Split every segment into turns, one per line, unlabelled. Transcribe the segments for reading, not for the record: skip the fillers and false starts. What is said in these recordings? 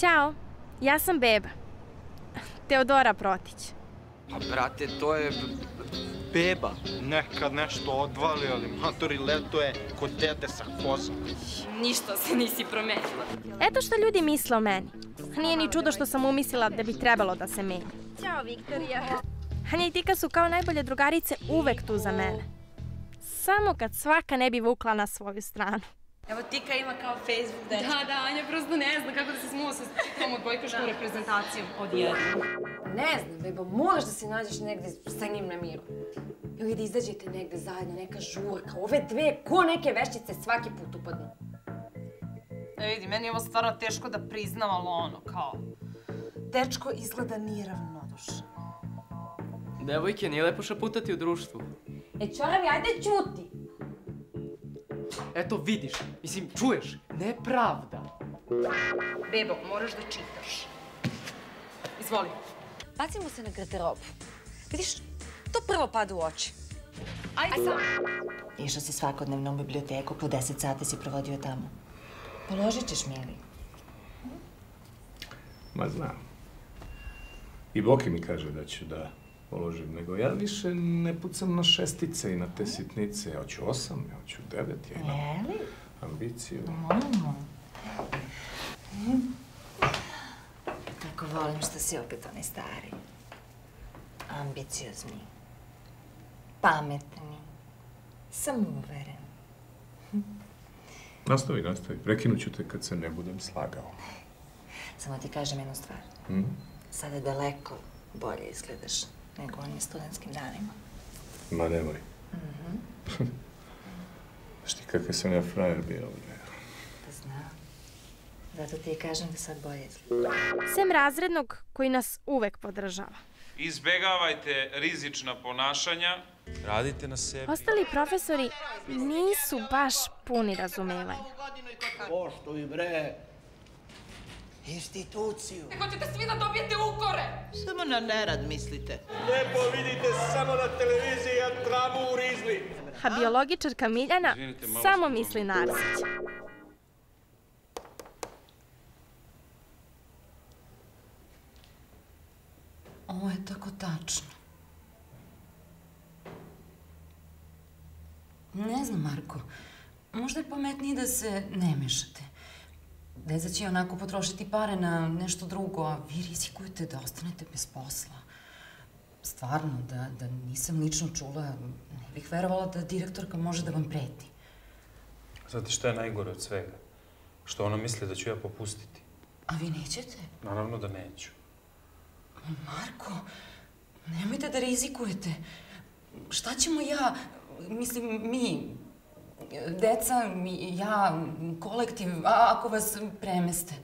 Ćao, ja sam Beba. Teodora Protić.
Pa, brate, to je Beba.
Nekad nešto odvali, ali matori leto je kod dede sa kozom.
Ništa se nisi promenila.
Eto što ljudi misle o meni. Nije ni čudo što sam umislila da bi trebalo da se menja.
Ćao, Viktorija.
Hanja i Tika su kao najbolje drugarice uvek tu za mene. Samo kad svaka ne bi vukla na svoju stranu.
Evo, Tika ima kao Facebook dečka. Da, Anja prosto ne zna kako da se smuva sa tom odbojkaškom reprezentacijom odjednom.
Ne znam, Bebo, moraš da se nađeš negde sa njim na miru. Ili da izađete negde zajedno, neka žurka. Ove dve, ko neke veščice, svaki put upadnu.
Ne vidi, meni je ovo stvarno teško da priznam, ali ono, kao... Dečko izgleda nije ravnodušan.
Devojke, nije lepo šaputati u društvu.
Čoravi, ajde ćuti!
Eto, vidiš, mislim, čuješ, nepravda.
Bebo, moraš da čitaš. Izvoli.
Bacimo se na garderobu. Vidiš, to prvo pada u oči.
Ajde sam.
Išao si svakodnevno u biblioteku, po 10 sati si provodio tamo. Položit ćeš, mili.
Ma znam. I Boki mi kaže da ću da položim, nego ja više ne pucam na šestice i na te sitnice. Ja hoću 8, ja hoću 9, ja imam ambiciju.
Tako volim što si opet onaj stari. Ambiciozni. Pametni. Samouveren.
Nastavi. Prekinut ću te kad se ne budem slagao.
Samo ti kažem jednu stvar. Sada daleko bolje izgledaš nego onim studentskim danima.
Ma nemoj. Znaš ti kakav sam ja frajer bio ovdje?
Pa znam. Zato ti kažem da sad bolje izgleda.
Sem razrednog koji nas uvek podržava.
Izbegavajte rizična ponašanja. Radite na sebi.
Ostali profesori nisu baš puni razumevanja.
Poštuj, bre, instituciju.
Ne hoćete svi da dobijete ukore.
Samo na nerad mislite.
Lepo vidite samo na televiziji, a travu u rizli.
A biologičarka Miljana samo misli na Arsića.
Ovo je tako tačno. Ne znam, Marko. Možda je pametnije da se ne mešate. Deca će onako potrošiti pare na nešto drugo, a vi rizikujete da ostanete bez posla. Stvarno, da nisam lično čula, ne bih verovala da direktorka može da vam preti.
Znate šta je najgore od svega? Što ona misli da ću ja popustiti.
A vi nećete?
Naravno da neću.
Marko, nemojte da rizikujete. Šta ćemo mislim, mi, deca, ja, kolektiv, ako vas premeste?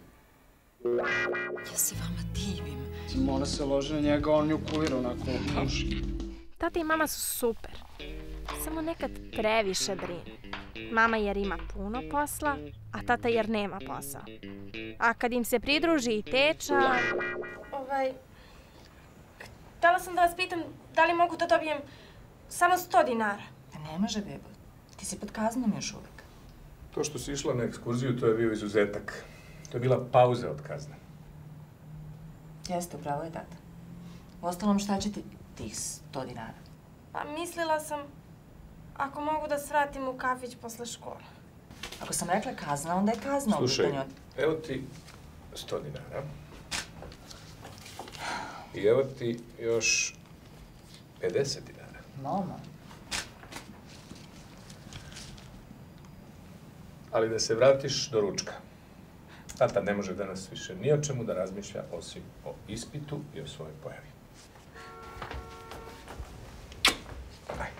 Ja se vama divim.
Simona se loži na njega, on nju kulira onako muši.
Tata i mama su super. Samo nekad previše brinu. Mama jer ima puno posla, a tata jer nema posao. A kad im se pridruži i teča... Htjela sam da vas pitam da li mogu da dobijem samo 100 dinara.
Ne može, bebo. Ti si pod kaznom još uvek.
To što si išla na ekskurziju, to je bio izuzetak. To je bila pauza od kazne.
Jeste, upravo je tata. Uostalom, šta će ti tih 100 dinara?
Pa mislila sam ako mogu da svratim u kafić posle škole.
Ako sam rekla kazna, onda je kazna u pitanju.
Slušaj, evo ti 100 dinara. I evo ti još 50 dinara.
Mama.
Ali da se vratiš do ručka. Tata ne može danas više ni o čemu da razmišlja osim o ispitu i o svojoj pojavi. Ajde.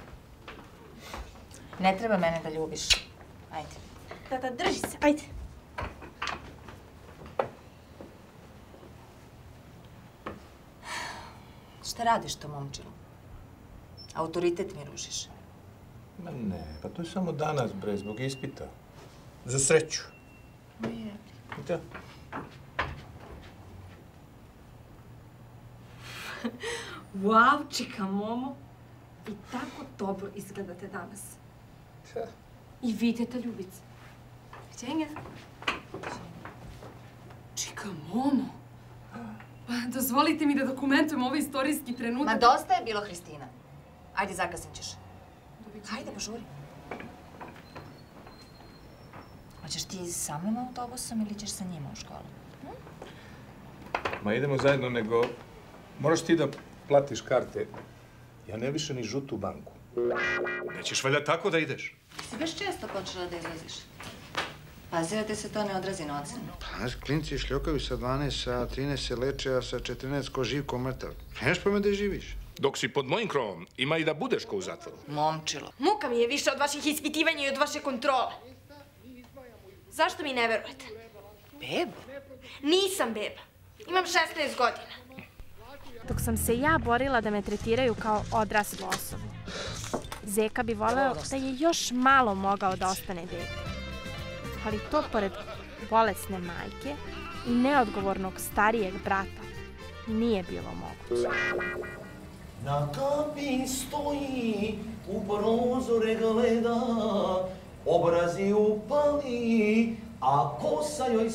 Ne treba mene da ljubiš. Ajde.
Tata, drži se, ajde.
Šta radiš to, momčilu? Autoritet mi rušiš.
Ma ne, pa to je samo danas, bre, zbog ispita. Za sreću.
Je.
Da.
Wow, čika, Momo. Vi tako dobro izgledate danas. I vi, teta Ljubica. Viđenja.
Čika, Momo. Pa dozvolite mi da dokumentujem ovaj istorijski trenutak.
Ma dosta je bilo, Hristina. Ajde, zakasnit ćeš. Hajde, požuri. Hoćeš ti sa mnom autobusom ili ćeš sa njima u školu?
Ma idemo zajedno, nego moraš ti da platiš karte. Ja ne više ni žutu banku. Nećeš valjda tako da ideš?
Si baš često počela da izlaziš. Pazi da te se to ne odrazi na ocenu.
Pa, znaš, klinci šljokaju sa 12, sa 13 se leče, a sa 14 ko živ, ko mrtav. Nemaš pojma da živiš.
Dok si pod mojim krovom, ima i da budeš ko u zatvoru.
Momčilo.
Muka mi je više od vaših ispitivanja i od vaše kontrole. Zašto mi ne verujete?
Bebo?
Nisam beba. Imam 16 godina. Dok sam se ja borila da me tretiraju kao odraslu osobu, Zeka bi voleo da je još malo mogao da ostane dete. Ali to pored bolesne majke i neodgovornog starijeg brata nije bilo moguće.
Na kapi stoji, u prozore gleda, obrazi upali, a kosa joj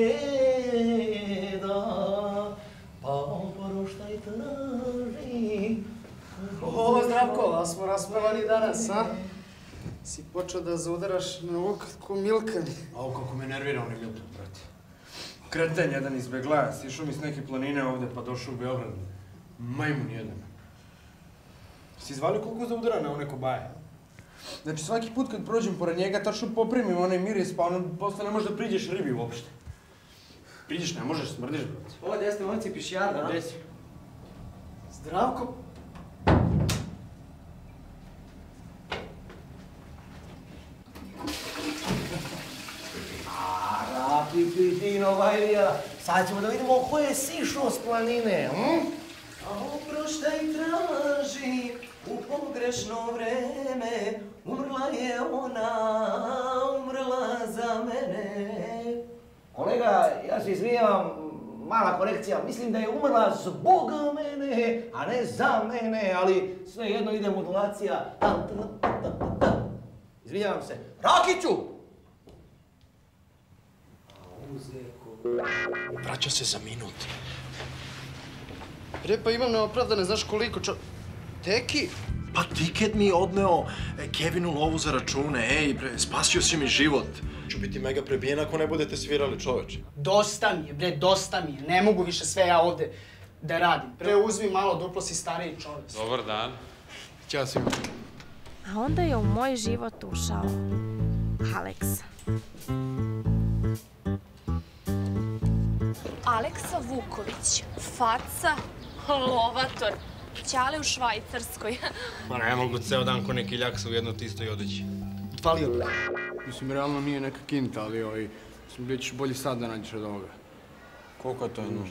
seda, pa proštaj traži.
O, Zdravko, a smo raspevani danas, a? Si počeo da zaudaraš na ovog ko Milkan.
Au, kako me nervira onaj Milkan, brate. Kreten jedan izbeglaja, sišao mi s neke planine ovde pa došao u Beograd. Majmun jedan. Si zvali koliko zaudara na one kobaje? Znači svaki put kad prođem pored njega, tačno poprimim onaj miris, pa ono posle ne možeš da priđeš ribi uopšte. Priđeš, ne možeš, smrdiš, brate.
Ovo gdje ste momci pišijada, a?
Gdje si?
Zdravko?
Pipitino Vajlija, sad ćemo da vidimo ko je sišao s planine, A oproštaj traži u pogrešno vreme, umrla je ona, umrla za mene. Kolega, ja se izvinjavam, mala korekcija, mislim da je umrla zbog mene, a ne za mene, ali svejedno ide modulacija. Izvinjavam se. Rakiću!
Vraća se za minut.
Bre, pa imam neopravdane, znaš koliko Teki?
Pa tiket mi je odneo Kevinu lovu za račune, ej bre, spasio si mi život. Ću biti mega prebijen ako ne budete svirali, čoveče.
Dosta mi je, bre, dosta mi je. Ne mogu više sve ja ovde da radim. Bre, uzmi malo, duplo si stariji čovek.
Dobar dan.
Ćao svima.
A onda je u moj život ušao Aleks.
Aleksa Vuković, faca, lovator, ćale u Švajcarskoj.
Ma ne mogu ceo dan ko neki ljak u jednoj tistoj odeći.
Falio.
Mislim, realno nije neka kinta, ali bit ćeš bolji sad da nađeš od ovoga.
Koliko je to jedno?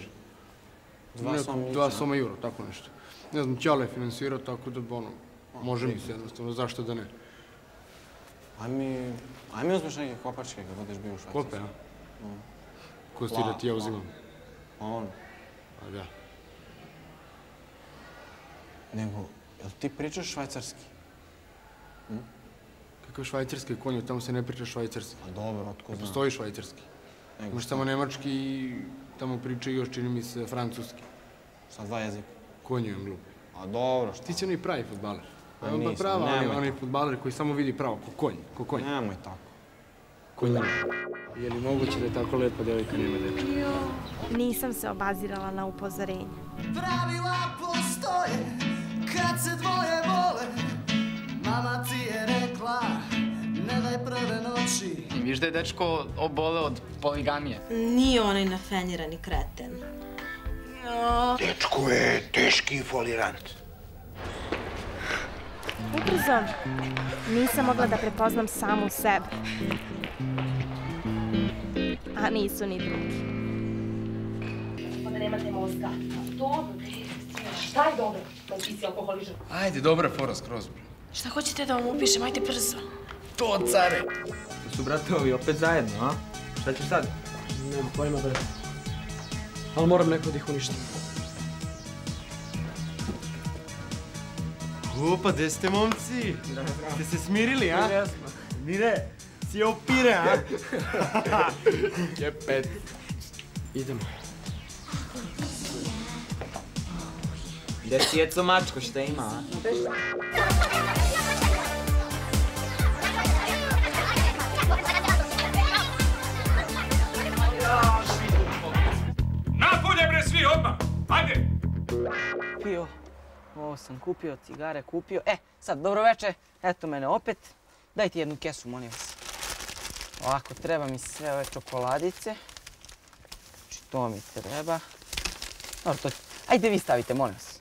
2 soma euro, tako nešto. Ne znam, Ćale je finansirao, tako da, može mi se jednostavno, zašto da ne?
Aj mi uzmeš neke kopačke kad budeš bio u Švajcarskoj.
Kope, a? Ko si da ti ja uzimam?
On.
Pa da.
Nego, jel ti pričaš švajcarski?
Kakav švajcarski konju, tamo se ne priča švajcarski.
Pa dobro, otko znam.
Ne postoji švajcarski. Imaš samo nemački i tamo pričaju još, čini mi se, francuski.
Sa 2 jezika.
Konju im glupi.
A dobro, šta?
Ti si onaj pravi fudbaler.
Pa
On pa
nisam,
prava,
nemoj
onaj fudbaler koji samo vidi pravo, ko konj.
Nemoj tako.
Konj. Je li moguće da je tako lepa devojka nema dečka?
Nisam se obazirala na upozorenje.
Pravila postoje kad se dvoje vole. Mama ti je rekla, ne daj prve noći.
Viš da je dečko obole od poligamije?
Nije onaj nafenirani kreten.
Dečko je teški folirant.
Ubrzo nisam mogla da prepoznam samu sebe. A nisu ni drugi.
Onda nemate mozga. Dobro, šta je dobro? Da ti si alkoholičan.
Ajde, dobra je fora skroz.
Šta hoćete da vam upišem? Ajde brzo.
To, care!
Da su, brate, ovi opet zajedno, a? Šta ćeš sad?
Nemam pojma, bre. Ali moram neko da ih uništim.
Opa, gde ste, momci? Ste se smirili, a? Jesmo. Mire, si opire, a? Jepet. Idemo.
Gde si jeco mačko, šta ima, a?
Napolje bre svi odmah! Ajde!
Kupio, ovo sam kupio, cigare kupio. Sad, dobroveče, eto mene opet. Dajte jednu kesu, molim vas. Ovako, treba mi sve ove čokoladice. Znači, to mi treba. Dobro, to... Ajde vi stavite, molim vas.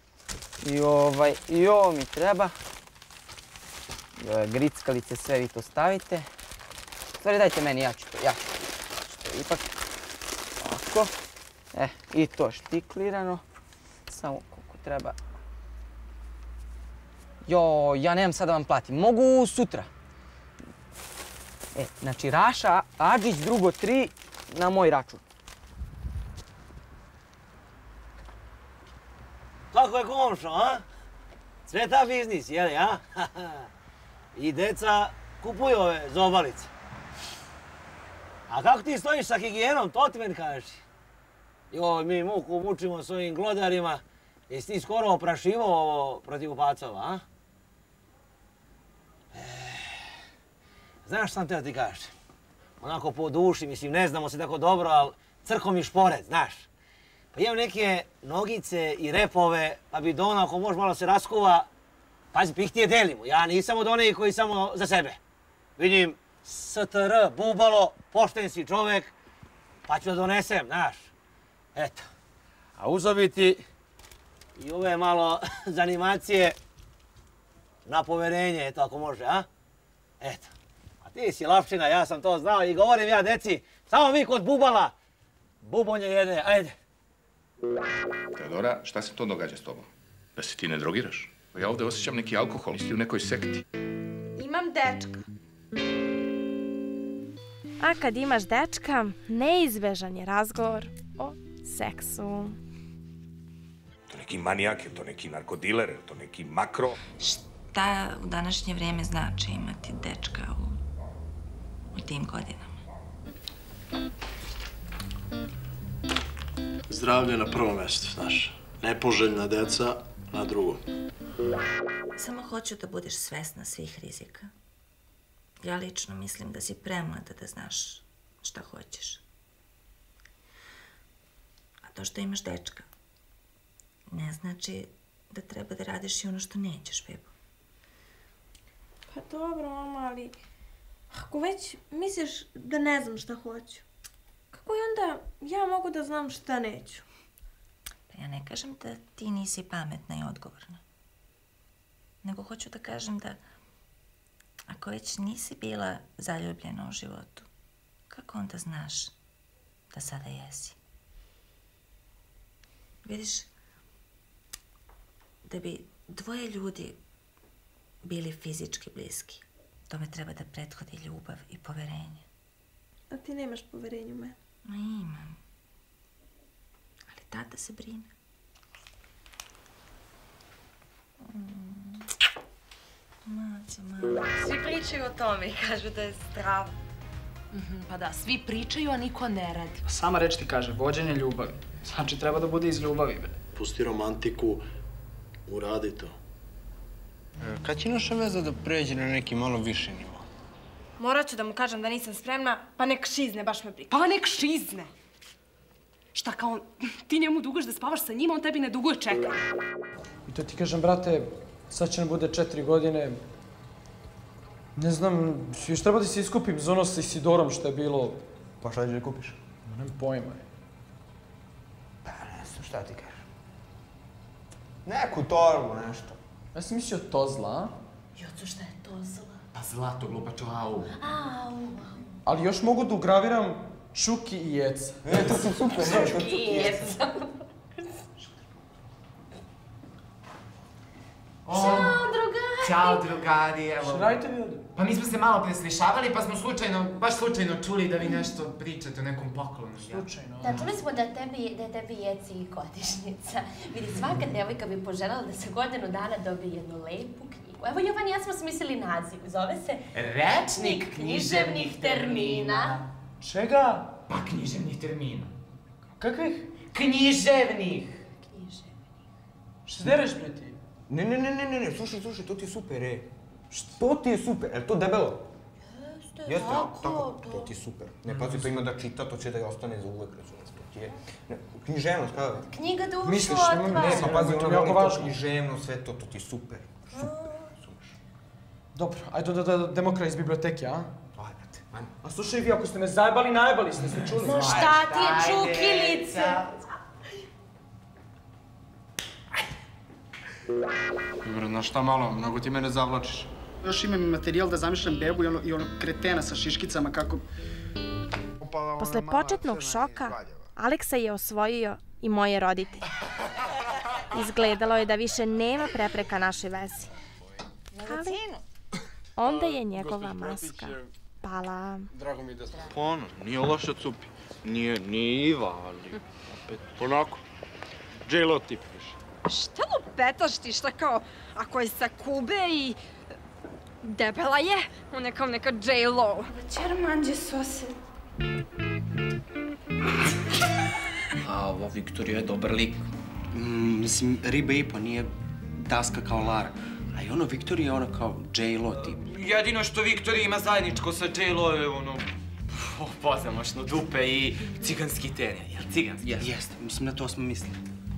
I ovo mi treba. I ove grickalice, sve vi to stavite. Stvari, dajte meni, ja ću to ipak. Ovako. I to štiklirano. Samo koliko treba. Joj, ja nemam sad da vam platim. Mogu sutra. Znači, Raša Adžić, drugo 3, na moj račun.
Kako je komšo, a? Cveta biznis, jeli, a? I deca kupuju ove zobalice. A kako ti stojiš sa higijenom, to ti meni kažeš? Joj, mi muku mučimo s ovim glodarima. Jesi ti skoro oprašivao ovo protiv pacova, a? Znaš šta sam teo ti kažeš? Onako po duši, mislim, ne znamo se tako dobro, ali crko mi šporet, znaš. Pa imam neke nogice i repove, pa bi do ona, ako može malo se raskuva, pazi, pihtije delimo. Ja nisam od onih koji samo za sebe. Vidim, STR, bubalo, pošten si čovek, pa ću da donesem, znaš. Eto. A uzeo bi ti i ove malo zanimacije na poverenje, eto, ako može, a? Eto. A ti si lapšina, ja sam to znao i govorim ja deci, samo mi kod bubala, bubonje jede, ajde.
Teodora, šta se to događa s tobom? Da se ti ne drogiraš? Ja ovdje osjećam neki alkohol, isti u nekoj sekti.
Imam dečka. A kad imaš dečka, neizbežan je razgovor o seksu.
To neki manijak, je to neki narkodiler, je to neki makro.
Šta u današnje vrijeme znači imati dečka u tim godinama?
Zdravlje na prvo mjesto, znaš. Nepoželjna deca na drugo.
Samo hoću da budeš svesna svih rizika. Ja lično mislim da si premlada da znaš šta hoćeš. A to što imaš dečka ne znači da treba da radiš i ono što nećeš, bebo.
Pa dobro, mama, ali ako već misliš da ne znam šta hoću, kako i onda ja mogu da znam šta neću?
Pa ja ne kažem da ti nisi pametna i odgovorna. Nego hoću da kažem da ako već nisi bila zaljubljena u životu, kako onda znaš da sada jesi? Vidiš, da bi dvoje ljudi bili fizički bliski, tome treba da prethodi ljubav i poverenje.
A ti nemaš poverenje u mene?
Ma imam. Ali tata se brine.
Svi pričaju o tome i kažu da je zdravo. Pa da, svi pričaju, a niko ne radi.
Sama reč ti kaže, vođenje ljubavi. Znači, treba da bude iz ljubavi, bre.
Pusti romantiku, uradi to.
Kad će naša veza da pređe na neki malo više nivo?
Morat ću da mu kažem da nisam spremna, pa nek šizne, baš me briga.
Pa nek šizne! Šta kao, ti njemu duguješ da spavaš sa njima, on tebi ne duguje čekaj.
I to ti kažem, brate, sad će nam bude 4 godine. Ne znam, još treba da se iskupim za ono sa Isidorom što je bilo.
Pa šta ćeš da kupiš?
Nemam pojma.
Pa ne znam šta ti kažeš. Neku torbu, nešto.
Ja sam mislio tozla, a?
Joco, šta je tozla?
Pa zlato, glupačo, au.
Ali još mogu da ugraviram Čuki i Jeca.
To su super.
Čuki i Jeca.
Ćao, drugari! Ćao, drugari, evo.
Šta radite vi ovdje?
Pa mi smo se malo preslišavali, pa smo baš slučajno čuli da vi nešto pričate o nekom poklonu.
Slučajno?
Da, čuli smo da je tebi Jeci godišnjica. Vidi, svaka devojka bi poželjela da se godinu dana dobije jednu lepu knjigu. Evo, Jovan i ja smo smislili naziv. Zove se
Rečnik književnih termina.
Čega?
Pa književnih termina.
Kakvih?
Književnih.
Šta dereš, bre, ti?
Ne, slušaj, to ti je super, Što ti je super? Je li to debelo? Jeste, tako, to ti je super. Ne, pazi, to ima da čita, to će da je ostane za uvek, razumiješ, to ti je... Književnost, kada?
Knjiga dušu
Misliš,
otvara.
ne, pa pazi, ona voli to književnost, sve to ti je super.
Dobro, ajde da demokra iz biblioteke, a? A slušaj vi, ako ste me zajebali, najebali ste čuli.
Ma šta ti je čukilica?
Dobro, znaš šta malo, mnogo ti mene zavlačiš.
Još imam materijal da zamišljam bebu i ono kretena sa šiškicama kako...
Posle početnog šoka, Aleksa je osvojio i moje roditelje. Izgledalo je da više nema prepreka našoj vezi. Ali onda je njegova maska pala.
Drago mi da ste...
Pa ono, nije loša Cupi. Nije Iva, ali opet onako. J-Lo tip više.
Šta lupetaš ti, šta kao, ako je sa Kube i debela je, on je kao neka J-Lo.
Čermanđe sose.
A ova Viktorija je dobar lik. Mislim, riba i po, nije daska kao Lara. A i ono, Viktorija je ono kao J-Lo tip.
Jedino što Viktorija ima zajedničko sa J-Lo je ono... pozamašno dupe i ciganski teren, jel ciganski?
Jeste, mislim na to smo mislili.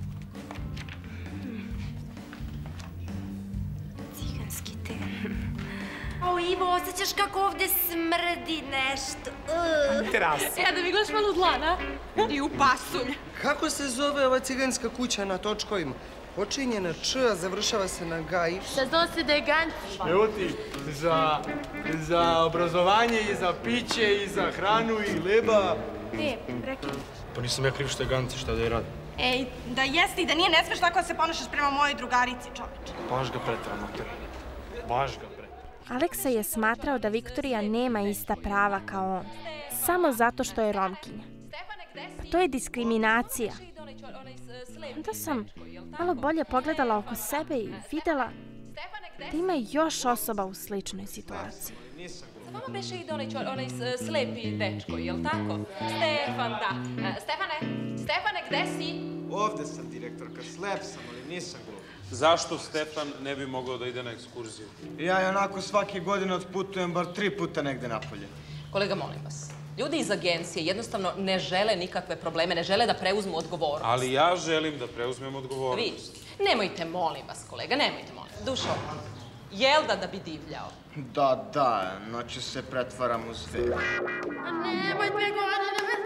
Ciganski teren. O, Ivo, osjećaš kako ovde smrdi nešto.
Terasa.
Da mi gledaš malo u dlan, a? I u pasulj.
Kako se zove ova ciganska kuća na točkovima? Počinje na Č, a završava se na G i...
Šta zna se da je Ganci?
Ljudi, za obrazovanje i za piće i za hranu i leba.
Rekli.
Pa nisam ja kriv što je Ganci, šta da je radi?
Ej, da jeste i da nije, ne smeš tako da se ponašaš prema mojoj drugarici, čoveče.
Baš ga pretrano, baš ga pretrano.
Aleksa je smatrao da Viktorija nema ista prava kao on, samo zato što je Romkinja. Pa to je diskriminacija. Onda sam malo bolje pogledala oko sebe i videla da ima još osoba u sličnoj situaciji.
Vama beše ide onaj slepi dečko, jel tako? Stefan, da. Stefane, gde si?
Ovde sam, direktorka, slep sam, ali nisam glup.
Zašto Stefan ne bi mogao da ide na ekskurziju?
Ja i onako svake godine otputujem bar 3 puta negde napolje.
Kolega, molim vas. Ljudi iz agencije jednostavno ne žele nikakve probleme, ne žele da preuzmu odgovornost.
Ali ja želim da preuzmem odgovornost.
Vi, nemojte, molim vas, kolega, nemojte, molim vas. Dušo, jel da bi divljao?
Da, noću se pretvaram u zver.
Nemoj me godine me...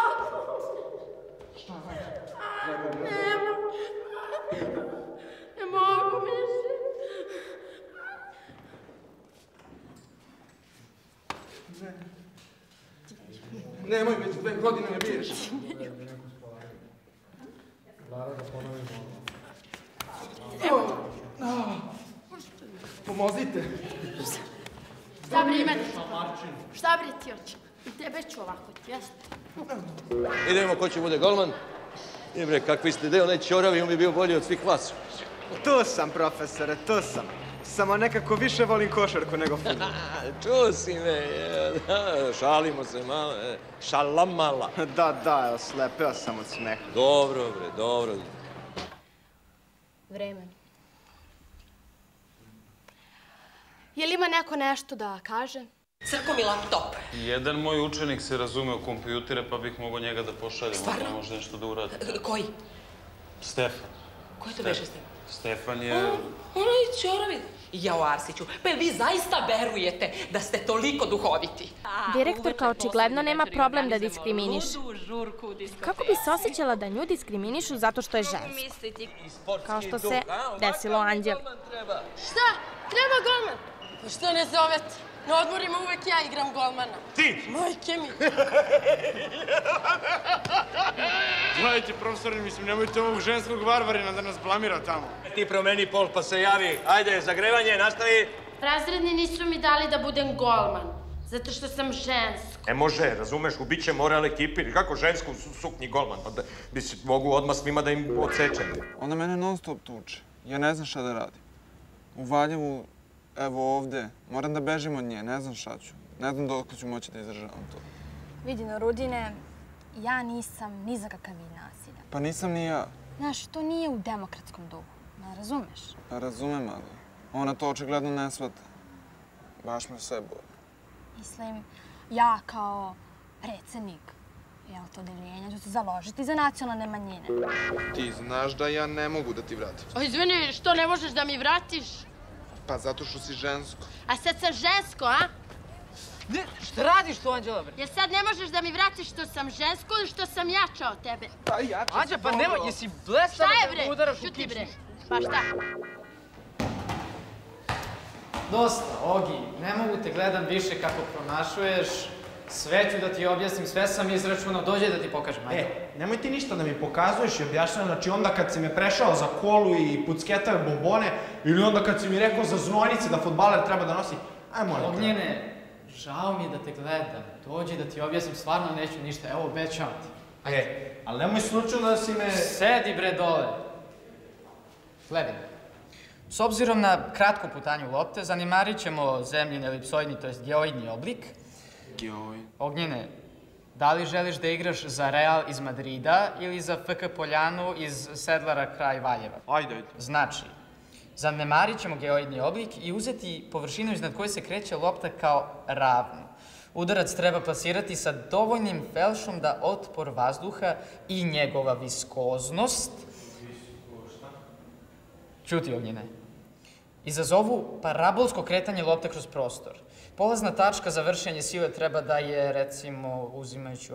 Šta je? Nemoj. Ne mogu više.
Nemoj, već 2 godine ne biješ. Pomozite.
Šta bre imate? Šta bre ti hoće? Tebe ću ovako, jasno?
Idemo ko će bude golman. I bre, kakvi ste deo, onaj ćoravi, on bi bio bolji od svih vas.
Tu sam, profesore, tu sam. Samo nekako više volim košarku nego fudbal.
Čuo si me, šalimo se malo, šalamala.
Da, slepeo sam od smeha.
Dobro, bre, dobro.
Vreme. Je li ima neko nešto da kaže?
Crko mi laptop.
Jedan moj učenik se razume u kompjutere, pa bih mogao njega da pošaljem.
Stvarno?
Možda može nešto da uradi.
Koji?
Stefan.
Koji to beše Stefan?
Stefan je...
Onaj ćoravi. Jao, Arsiću, pa vi zaista verujete da ste toliko duhoviti?
Direktorka očigledno nema problem da diskriminiše. Kako bi se osjećala da nju diskriminišu zato što je žensko? Kao što se desilo Anđeli.
Šta? Treba golman? Pa što ne zovete? Na odmorima uvek ja igram golmana.
Ti?
Majke mi.
Gledajte, profesori, mislim, nemojte ovog ženskog varvarina da nas blamira tamo.
Ti promeni pol pa se javi. Ajde, zagrevanje, nastavi.
Razredni nisu mi dali da budem golman, zato što sam žensko.
Ne može, razumeš, ubit će moral ekipi. Kako žensko suknji golman? Pa da bi se mogu odmah svima da im odsečem.
Ona mene non stop tuče. Ja ne znam šta da radim. U Valjevu, evo ovde, moram da bežim od nje, ne znam šta ću. Ne znam dok ću moći da izdržavam to.
Vidi, no, Rudine,
ja nisam ni za kakav vid nasilja.
Pa nisam ni ja.
Znaš, to nije u demokratskom duhu, ne razumeš?
Pa razumem, ali ona to očigledno ne shvata. Baš me sve boli.
Mislim, ja kao predsednik odeljenja ću se založiti za nacionalne manjine.
Ti znaš da ja ne mogu da ti vratim.
Izvini, što ne možeš da mi vratiš?
Pa zato što si žensko.
A sad sam žensko, a?
Šta radiš tu, Anđela, bre?
Jer sad ne možeš da mi vratiš što sam žensko ili što sam jača od tebe?
Pa jača si.
Anđela, pa nemoj, jesi blestava da udaraš u kičmu?
Pa šta?
Dosta, Ogi, ne mogu te gledam više kako promašuješ. Sve ću da ti objasnim, sve sam izračunao, dođe da ti pokažem.
Nemoj ti ništa da mi pokazuješ i objašnjavam, znači onda kad si me prešao za kolu i pucketave bombone, ili onda kad si mi rekao za znojnice da fudbaler treba da nosi, aj molim te.
Ognjene, žao mi je da te gledam, dođi da ti objasnim, stvarno neću ništa, evo obećavam ti.
Ali nemoj slučajno da si me...
Sedi bre dole. Gledaj. S obzirom na kratko putanju lopte, zanemarit ćemo zemljin elipsoidni, to jest geoidni oblik. Ognjene, da li želiš da igraš za Real iz Madrida ili za FK Poljanu iz Sedlara kraj Valjeva?
Ajde.
Znači, zanemarit ćemo geoidni oblik i uzeti površinu iznad koje se kreće lopta kao ravnu. Udarac treba plasirati sa dovoljnim felšom da otpor vazduha i njegova viskoznost... Ćuti, Ognjene. Izazovu parabolsko kretanje lopte kroz prostor. Polazna tačka za vršenje sile treba da je, recimo, uzimajući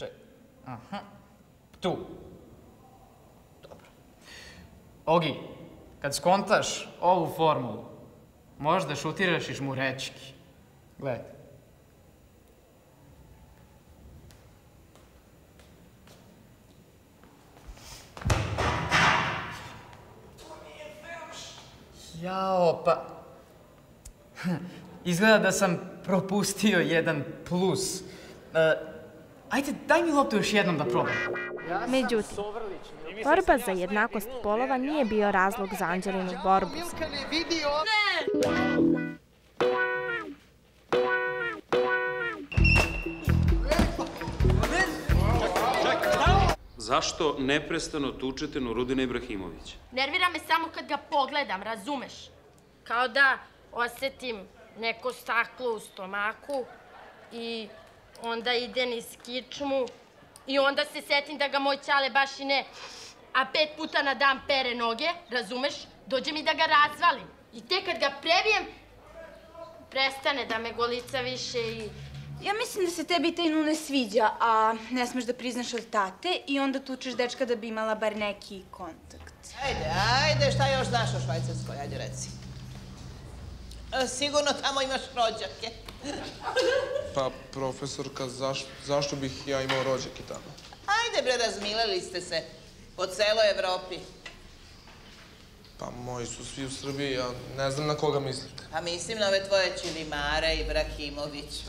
tu. Dobro. Ogi, kad skontaš ovu formulu, možeš da šutiraš i žmurečki. Gledaj. Jao, pa... Izgleda da sam propustio jedan plus. Ajde, daj mi loptu još jednom da probam.
Međutim, borba za jednakost polova nije bio razlog za Anđelinu borbu.
Zašto neprestano tučete Nurudina Ibrahimovića?
Nervira me samo kad ga pogledam, razumeš? Kao da osetim neko staklo u stomaku i onda ide niz kičmu i onda se setim da ga moj ćale baš i ne, a 5 puta na dan pere noge, razumeš? Dođe mi da ga razvalim i tek kad ga previjem, prestane da me golica više i...
Ja mislim da se tebi taj ne sviđa, a ne smeš da priznaš od tate i onda tučeš dečka da bi imala bar neki kontakt.
Ajde, šta još znaš o Švajcarskoj, ajde reci. Sigurno tamo imaš rođake.
Pa, profesorka, zašto bih ja imao rođake tamo?
Ajde bre, razmileli ste se po celoj Evropi.
Pa, moji su svi u Srbiji, ja ne znam na koga mislite.
A mislim na ove tvoje Ćilimare Ibrahimoviću.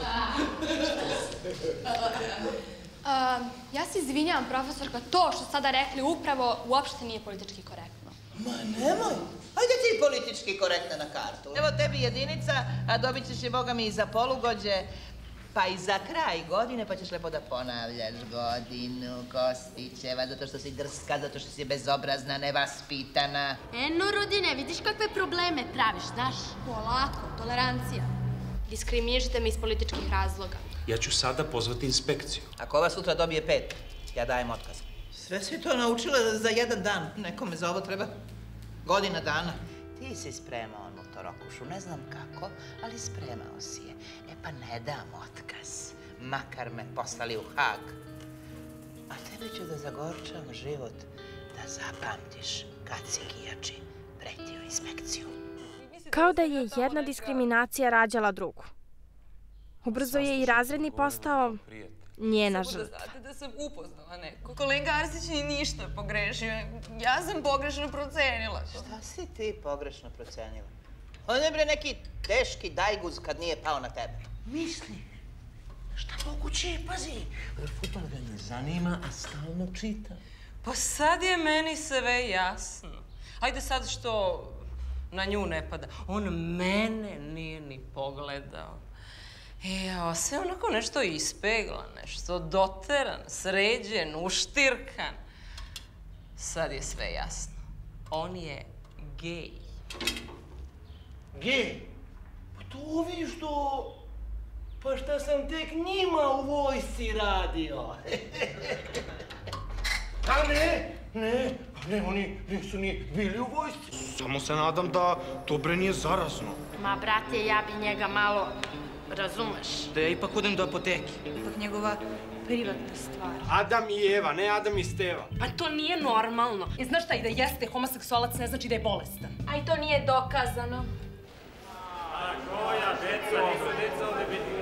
Ja se izvinjavam, profesorka, to što sada rekli upravo uopšte nije politički korektno.
Ma nemoj, ajde ti politički korektno na kartu. Evo tebi jedinica, a dobit ćeš je, boga mi, i za polugođe, pa i za kraj godine, pa ćeš lepo da ponavljaš godinu Kostićeva, zato što si drska, zato što si bezobrazna, nevaspitana.
Nurudine, vidiš kakve probleme praviš, znaš?
Polako, tolerancija.
Diskriminišete me iz političkih razloga.
Ja ću sada pozvati inspekciju.
Ako ova sutra dobije 5, ja dajem otkaz. Sve si to naučila za jedan dan. Nekome za ovo treba godina dana. Ti si spremao onu torokušu, ne znam kako, ali spremao si je. E pa ne dam otkaz, makar me poslali u Hag. A tebi ću da zagorčam život, da zapamtiš kad si Kijači pretio inspekciju.
Kao da je jedna diskriminacija rađala drugu. Ubrzo je i razredni postao njena žrtva.
Samo da znate da sam upoznala neko. Kolega Arsić nije ništa pogrešio. Ja sam pogrešno procenila.
Šta si ti pogrešno procenila? On je bre neki teški dajguz kad nije pao na tebe. Misli, šta moguće je, pazi. Fudbal ga ne zanima, a stalno čita.
Pa sad je meni sve jasno. Ajde sad što na nju ne pada. On mene nije ni pogledao.
Evo, sve onako nešto ispeglan, nešto doteran, sređen, uštirkan. Sad je sve jasno. On je gej.
Gej? Pa to ovi što... Pa šta sam tek njima u vojsci radio? A ne, oni nisu ni bili u vojsci. Samo se nadam da to bre nije zarazno.
Ma, brate, ja bi njega malo, razumeš?
Da ja ipak odem do apoteke.
Ipak njegova privatna stvar.
Adam i Eva, ne Adam i Steva.
Pa to nije normalno. I znaš šta, i da jeste homoseksualac ne znači da je bolestan.
A i to nije dokazano.
Koja deca, nisu deca ovde biti.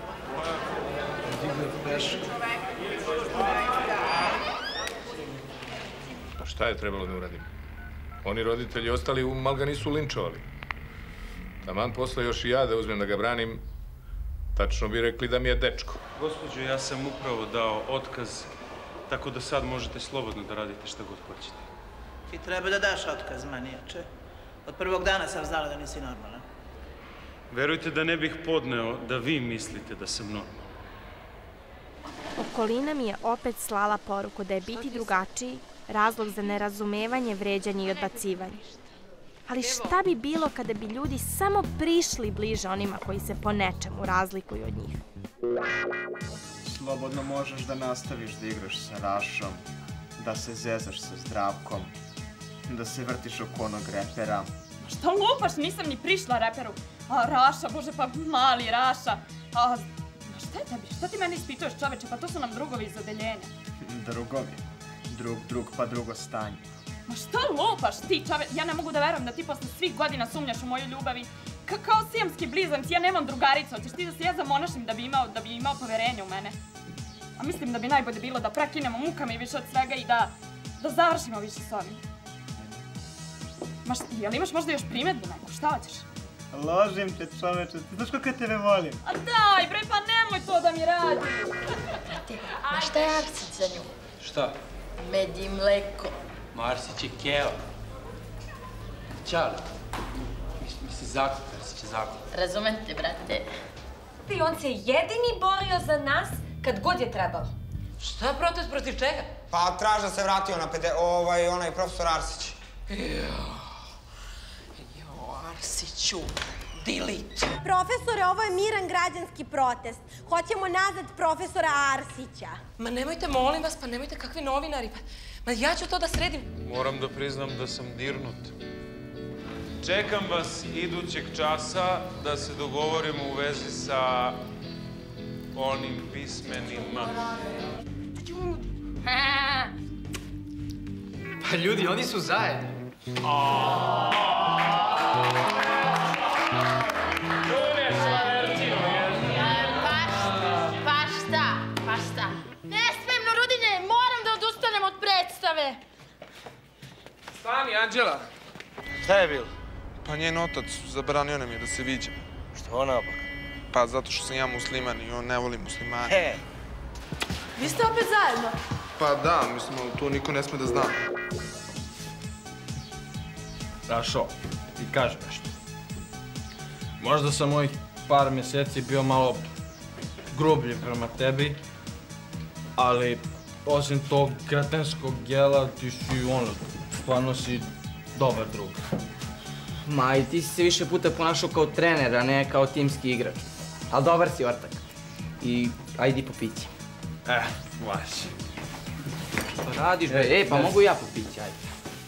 Pa šta je trebalo da uradim? Oni roditelji ostali mal ga nisu linčovali. Taman posle još i ja da uzmem da ga branim, tačno bi rekli da mi je dečko.
Gospođo, ja sam upravo dao otkaz, tako da sad možete slobodno da radite šta god hoćete.
Ti treba da daš otkaz, manijače. Od prvog dana sam znala da nisi normalan.
Verujte da ne bih podneo da vi mislite da sam normalan.
Okolina mi je opet slala poruku da je biti drugačiji razlog za nerazumevanje, vređanje i odbacivanje. Ali šta bi bilo kada bi ljudi samo prišli bliže onima koji se po nečemu razlikuju od njih?
Slobodno možeš da nastaviš da igraš sa Rašom, da se zezaš sa Zdravkom, da se vrtiš oko onog repera.
Šta lupaš, nisam ni prišla reperu. A Raša, bože, pa mali Raša. A šta je tebi? Šta ti mene ispituješ, čoveče? Pa to su nam drugovi iz odeljenja.
Drugovi? Drug pa drugo stanje.
Ma šta lupaš ti, čoveče? Ja ne mogu da verujem da ti posle svih godina sumnjaš u moju ljubavi. Kao sijamski blizanci, ja nemam drugaricu. Hoćeš ti da se ja zamonašim da bi imao poverenje u mene? A mislim da bi najbolje bilo da prekinemo mukama i više od svega i da završimo više s ovim. Jel imaš možda još primjedbu neku? Šta hoćeš?
Ložim te, čoveče, ti znaš kako tebe volim.
A daj bre, pa nemoj to da mi radi.
Ma šta je Arsić za nju?
Šta?
Med i mleko.
Arsić je keo. Ćale. Misli zakon, Arsić je zakon.
Razumem te, brate. I on se jedini borio za nas kad god je trebalo.
Šta protest protiv čega?
Pa traži da se vratio na onaj profesor Arsić.
Arsiću, delete.
Profesore, ovo je miran građanski protest. Hoćemo nazad profesora Arsića.
Ma nemojte, molim vas, pa nemojte kakvi novinari. Ma ja ću to da sredim.
Moram da priznam da sam dirnut. Čekam vas idućeg časa da se dogovorimo u vezi sa onim pismenima.
Pa ljudi, oni su zajedno.
Pa šta? Ne smem na Rudinje, moram da odustanem od predstave.
Stani, Anđela.
Šta je bilo?
Pa njen otac zabranio nam je da se viđamo.
Što naopak?
Pa zato što sam ja musliman i on ne voli muslimane.
Vi ste opet zajedno?
Pa da, mislim, to niko ne sme da zna.
Rašo, ti kažem nešto. Možda sam ovih par mjeseci bio malo grublji prema tebi, ali osim tog kretenskog jela, ti si stvarno si dobar drug.
Ma i ti si se više puta ponašao kao trener, a ne kao timski igrač. Ali dobar si ortak. I ajdi po piće.
Vaši.
Šta radiš, bre? Pa mogu ja po piće, ajde.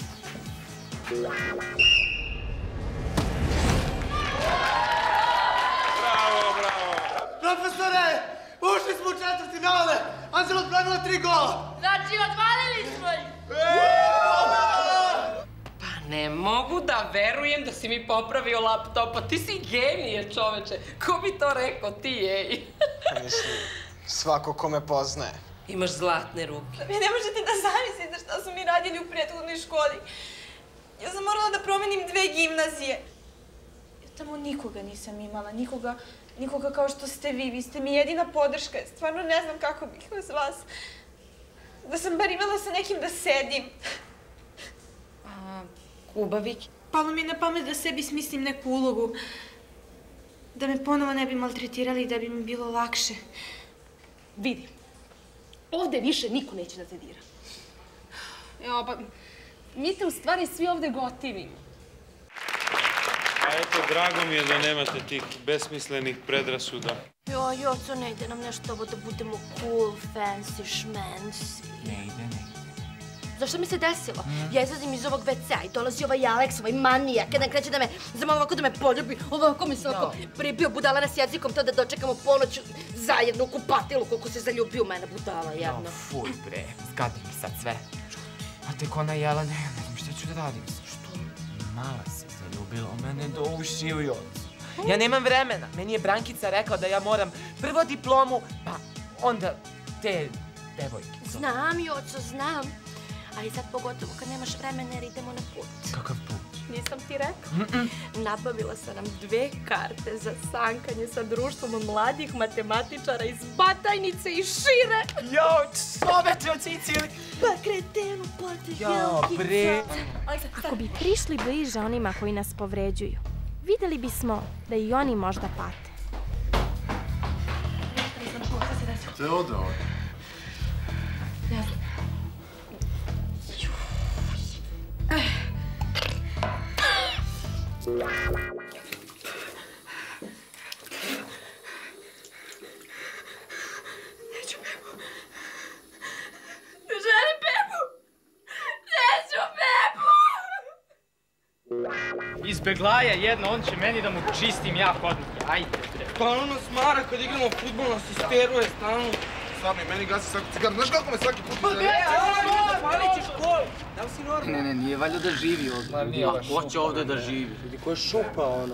Bravo! Profesore, ušli smo u četvrtfinale! Anđela odbranila 3 gola!
Znači, odvalili smo ih!
Pa ne mogu da verujem da si mi popravio laptop, pa ti si genije, čoveče. Ko bi to rekao, ti, ej?
Mislim, svako ko me poznaje.
Imaš zlatne ruke.
Vi ne možete da zamislite šta su mi radili u prethodnoj školi. Ja sam morala da promenim 2 gimnazije. Ja tamo nikoga nisam imala, nikoga kao što ste vi. Vi ste mi jedina podrška. Stvarno ne znam kako bih bez vas. Da sam bar imala sa nekim da sedim.
Kuba, Viki?
Palo mi na pamet da sebi smislim neku ulogu. Da me ponovo ne bi maltretirali i da bi mi bilo lakše.
Vidi, ovde više niko neće da te dira. Evo, pa, mi te u stvari svi ovde gotivimo.
A eto, drago mi je da nemate tih besmislenih predrasuda.
Joj, oco, ne ide nam nešto ovo da budemo cool, fancy, šmensi.
Ne ide.
Zašto mi se desilo? Ja izlazim iz ovog WC-a i dolazi ovaj Alex, ovaj manijak, jedan kreće da me zama ovako da me poljubi, ovako mi se ovako pribio budala nas jezikom to da dočekamo ponoć zajedno u kupatilu koliko se zaljubio u mene budala jedna.
Jo, fuj bre, zgadi mi sad sve. A tek ona jela, ne znam šta ću da radim. Što? Mala se zaljubila u mene do ušiju i ocu. Ja nemam vremena, meni je Brankica rekla da ja moram prvo diplomu, pa onda te devojke.
Znam, Joco, znam. Ali sad pogotovo kad nemaš vremena jer idemo na put.
Kakav put?
Nisam ti rekla. Nabavila sam nam 2 karte za sankanje sa društvom mladih matematičara iz Batajnice i šire.
Jao, čoveče od Sicili!
Pa kretenu,
Jao, bre!
Ako bi prišli bliže onima koji nas povređuju, videli bismo da i oni možda pate.
Te ode ovdje.
Ne znam.
Neću bebu. Ne želim bebu. Neću bebu.
Izbeglaja jedna, on će meni da mu čistim ja hodnike. Ajde, bre.
Stalno nas mara kad igramo fudbal, nas isteruje stalno. Sami, meni gasi svaku cigaru. Znaš kako me svaki put izgleda?
Palit ćeš kol! Da li si normalno?
Ne, nije valjda da živi ovdje.
Ma nije baš. Ko će ovdje da živi?
Vidi ko je šupa, ono.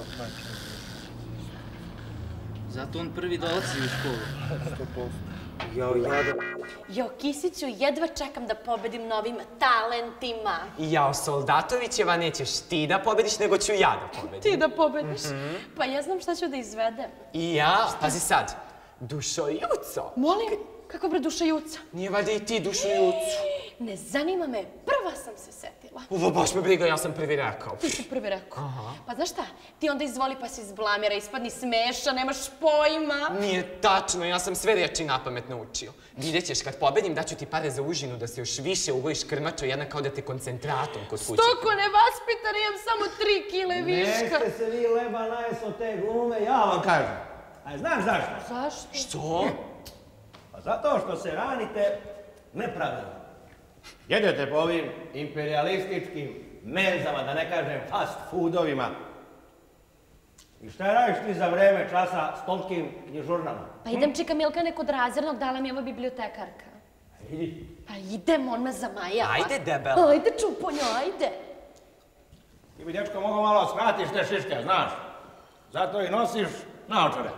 Zato on prvi dolazi u školu.
100%. Jao, jado.
Jo, Kisiću, jedva čekam da pobedim novim talentima.
I jao, Soldatovićeva, nećeš ti da pobediš, nego ću ja da pobedim.
Ti da pobediš? Pa ja znam šta ću da izvedem.
I ja, pazi sad, Dušojuco.
Molim, kako bre Dušojuca?
Nije valjda i ti Dušojucu.
Ne zanima me, prva sam se setila.
Ovo baš me briga, ja sam prvi rekao.
Ti si prvi rekao. Pa znaš šta, ti onda izvoli pa se izblamira, ispadni smeša, nemaš pojma.
Nije tačno, ja sam sve riječi napamet naučio. Vidjet ćeš, kad pobedim, daću ti pare za užinu da se još više ugojiš krmačo, jedna kao da te koncentratom kod kuće.
Stoko nevaspitan, imam samo 3 kile viška.
Nećete se vi leba najes od te glume, ja vam kažem. A znaš zašto?
Zašto?
Što?
Pa zato što se ranite nepravilno. Jedete po ovim imperialističkim menzama, da ne kažem fast foodovima. I šta radiš ti za vreme časa s tolkim knjižurnama?
Pa idem čeka Milkane kod razrednog, dala mi je ova bibliotekarka.
Idi.
Pa idem, on me zamajava.
Ajde, debela.
Ajde, čuponjo, ajde.
Ti bi, dečko, mogo malo skratiš te šiške, znaš. Zato i nosiš naočare.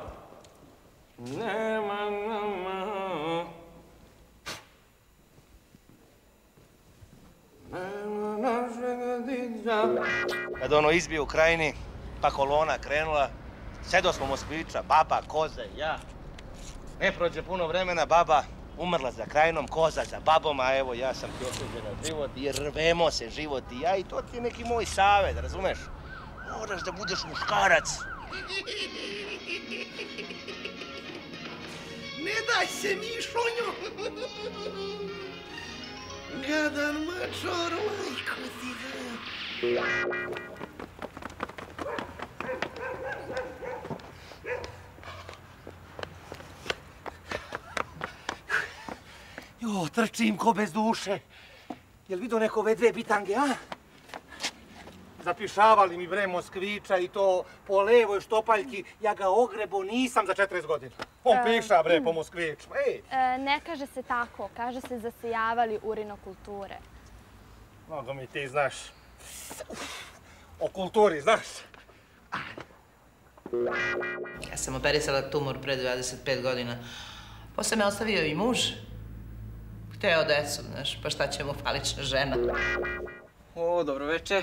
Nema nama.
Kad ono izbio u krajini, pa kolona krenula, sedo smo Moskvića, baba, koze, ja. Ne prođe puno vremena, baba umrla za krajinom, koza za babom, a evo ja sam ti osuđen na život i rvemo se život i ja i to ti je neki moj savjet, razumeš? Moraš da budeš muškarac. Ne daj se, Mišonjo! Gadan mačor, majko ti da. Jo, trčim ko bez duše. Jel vidio neko ove 2 bitange, a? Zapišavali mi bre Moskvića i to po levoj štopaljki. Ja ga ogrebo nisam za 40 godina. On piša bre po Moskviću.
Ne kaže se tako, kaže se zasejavali urinokulture.
Mnogo mi ti znaš. O kulturi, znaš.
Ja sam operisala tumor pre 25 godina. Posle me ostavio i muž. Hteo decu, znaš, pa šta će mu falična žena.
O, dobro veče.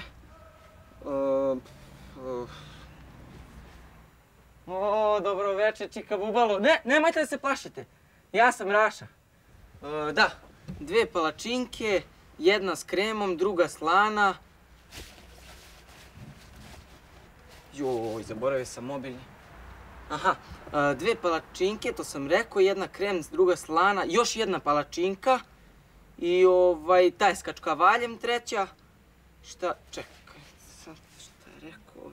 O, dobro veče, čika bubalo. Ne, nemojte da se plašite. Ja sam Raša. Da, 2 palačinke, 1 s kremom, 2 slana. Joj, zaboravio sam mobilni. Aha, 2 palačinke, to sam rekao, 1 krem, druga slana, još 1 palačinka i taj s kačkavaljem 3. Šta, čekaj, sad šta je rekao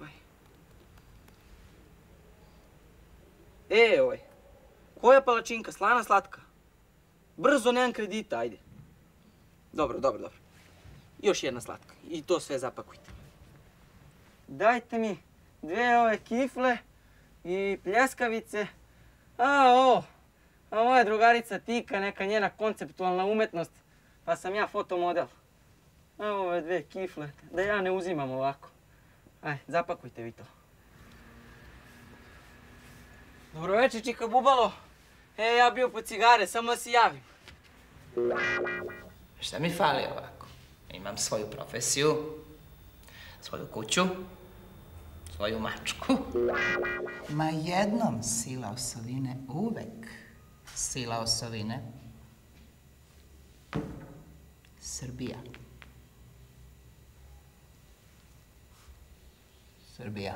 koja palačinka, slana, slatka? Brzo, nemam kredita, ajde. Dobro. Još 1 slatka i to sve zapakujte. Dajte mi 2 ove kifle i pljeskavice. A moja drugarica Tika, neka njena konceptualna umetnost, pa sam ja fotomodel. A ove 2 kifle, da ja ne uzimam ovako. Ajde, zapakujte vi to. Dobroveče, čika Bubalo. Ja bio po cigare, samo da se javim.
Šta mi fali ovako? Imam svoju profesiju, svoju kuću, svoju mačku. Ma jednom sila osovine, uvek sila osovine. Srbija. Srbija.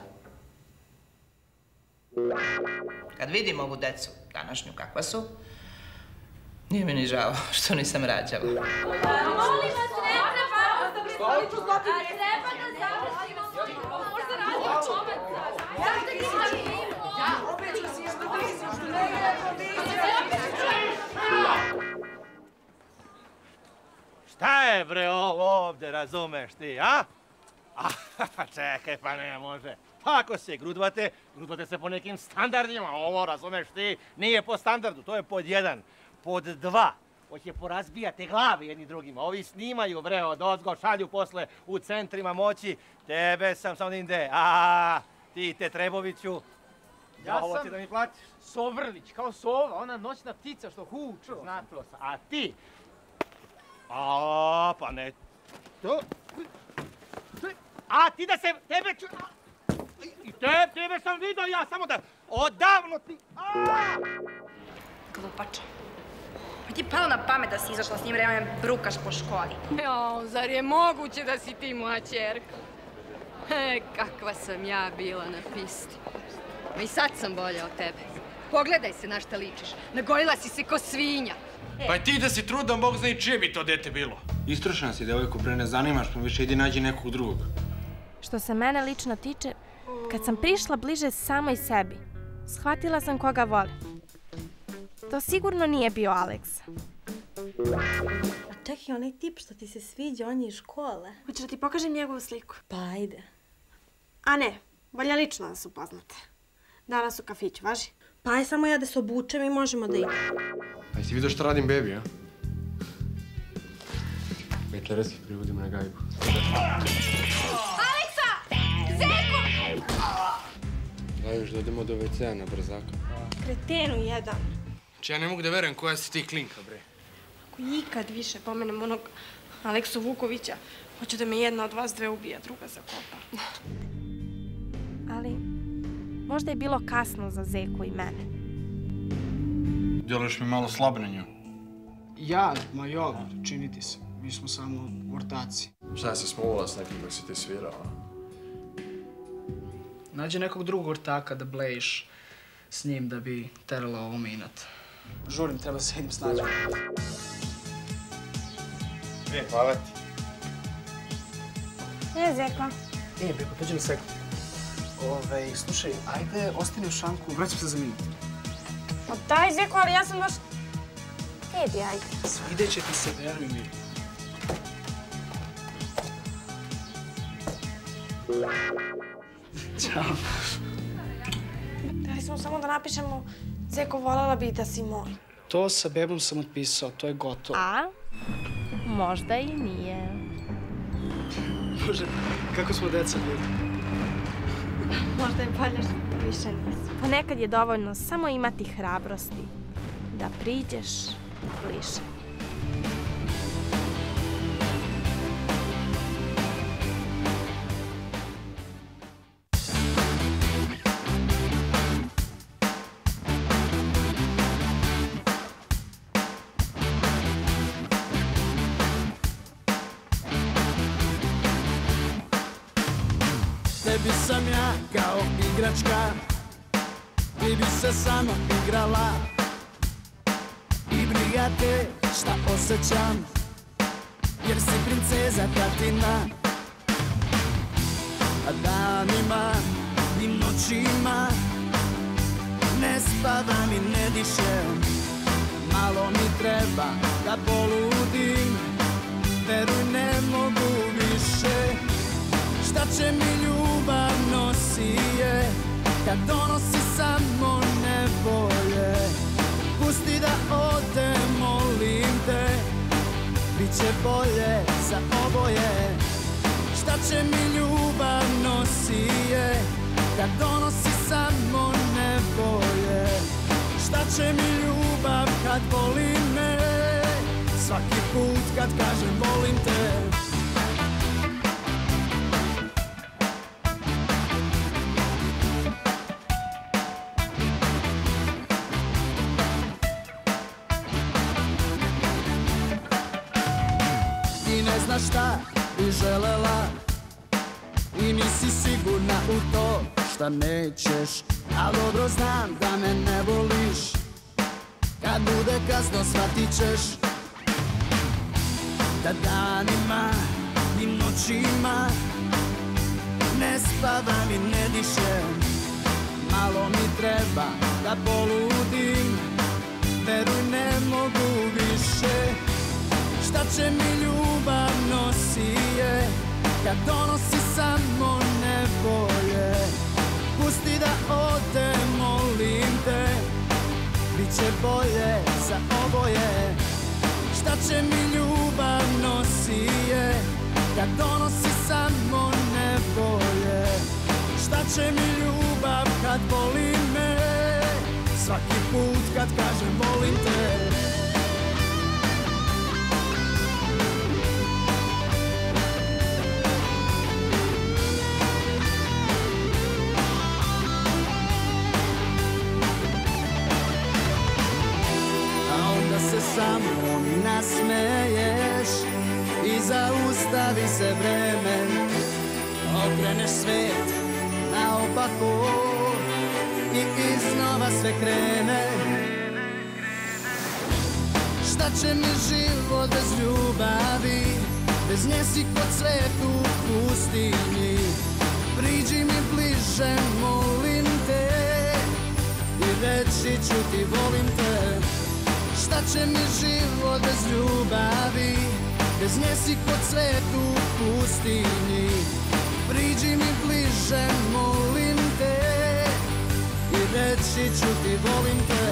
Kad vidim ovu decu današnju kakva su, nije mi ni žao što nisam rađala.
Molim vas, ne treba! Treba da završimo. Možda radimo
Šta je bre ovo ovde, razumeš ti, a? Čekaj, pa ne može. Pa ako se grudvate se po nekim standardima. Ovo, razumeš ti, nije po standardu, to je pod 1. Pod 2, hoće porazbijate glave jedni drugima. Ovi snimaju, bre, odozgo, šalju posle u centrima moći. Tebe sam samo ide, ti te Treboviću.
Ja
ovo
sam
će da mi platiš.
Sovrlić, kao sova, ona noćna ptica što huču.
Znatilo sam. A ti? Pa ne. A ti da se, tebe ću... I tebe sam vidio ja, samo da... Odavno ti...
Glupača. Pa ti je palo na pamet da si izašla s njim vreme brukaš po školi.
Zar je moguće da si ti moja ćerka? Kakva sam ja bila na pisti. I sad sam bolja od tebe. Pogledaj se na šta ličiš. Nagojila si se ko svinja.
Pa i ti da si trudan, Bog zna i čije bi to dete bilo. Istrošena si, devojko, bre, ne zanimaš, pa više idi nađi nekog drugog.
Što se mene lično tiče, kad sam prišla bliže samoj sebi, shvatila sam koga volim. To sigurno nije bio Aleksa.
A čekaj, onaj tip što ti se sviđa, on je iz škole.
Hoćeš da ti pokažem njegovu sliku?
Pa ajde.
A ne, bolje lično da se upoznate. Danas u kafiću, važi?
Pa aj samo ja da se obučem i možemo da idemo.
A jesi vidio šta radim bebi, a? Večeras ih privodimo na gajbu.
Aleksa! Zeko!
Daj još da idemo do WC-a na brzaka.
Kretenu jedan.
Znači ja ne mogu da verujem koja si ti klinka, bre.
Ako ikad više pomenem onog Aleksu Vukovića, hoću da me jedna od vas dve ubija, druga zakopa. Ali možda je bilo kasno za Zeku i mene.
Djeluješ mi malo slab na nju.
Ja? Ma jok, čini ti se. Mi smo samo ortaci.
Šta se smovala s nekim dok si ti svirao, a?
Nađi nekog drugog ortaka da blejiš s njim da bi terala ovome inat. Žurim, treba se jednim snađem.
Hvala ti.
Zeko.
Beko, dođi na sekund. Slušaj, ajde, ostani u šanku, vraćam se za minut.
Daj, Zeko, ali ja sam baš... Idi, ajde.
Svidet će ti se, veruj mi. Ćao.
Hteli smo samo da napišemo Zeko, voljela bi da si moj.
To sa bebom sam otpisao, to je gotovo.
A? Možda i nije.
Bože, kako smo deca ljudi.
Možda je bolje što više nisu. Ponekad je dovoljno samo imati hrabrosti da priđeš bliže.
Tebi sam ja kao igračka
ti bi se samo igrala i briga te šta osjećam, jer si princeza tatina. A danima i noćima ne spavam i ne dišem, malo mi treba da poludim, veruj ne mogu više. Šta će mi ljubav nosi je, kad donosi samo nevolje. Pusti da ode, molim te, bit će bolje za oboje. Šta će mi ljubav nosi je, kad donosi samo nevolje. Šta će mi ljubav kad voli me, svaki put kad kažem volim te. Ti ne znaš šta bi želela i nisi sigurna u to šta nećeš, a dobro znam da me ne voliš. Kad bude kasno shvatit ćeš da danima i noćima ne spavam i ne dišem, malo mi treba da poludim, veruj ne mogu više. Šta će mi ljubav nosi je, kad donosi samo nevolje. Pusti da ode, molim te, bit će bolje za oboje. Šta će mi ljubav nosi je, kad donosi samo nevolje. Šta će mi ljubav kad voli me, svaki put kad kažem volim te. Samo nasmeješ i zaustavi se vreme, okreneš svijet naopako i iznova sve krene. Šta će mi život bez ljubavi, bez nje si kod cvet u pustinji. Priđi mi bliže, molim te, i reći ću ti volim te. Šta će mi život bez ljubavi, bez nje si kod cvet u pustinji. Priđi mi bliže, molim te, i reći ću ti volim te.